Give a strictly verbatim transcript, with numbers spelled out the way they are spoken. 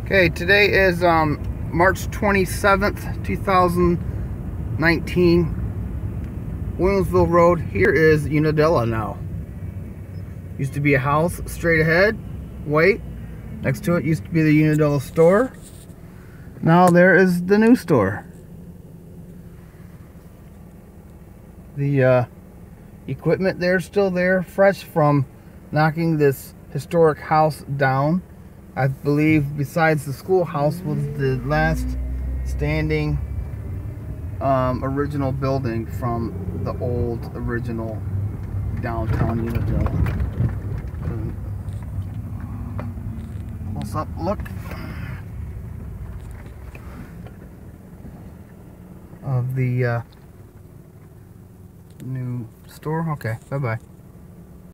Okay, today is um, March twenty-seventh, two thousand nineteen. Williamsville Road. Here is Unadilla now. Used to be a house straight ahead, white. Next to it used to be the Unadilla Store. Now there is the new store. The uh, equipment there's still there, fresh from knocking this historic house down. I believe besides the schoolhouse was the last standing um, original building from the old original downtown Unadilla. Close up look of the uh, new store. Okay, bye bye.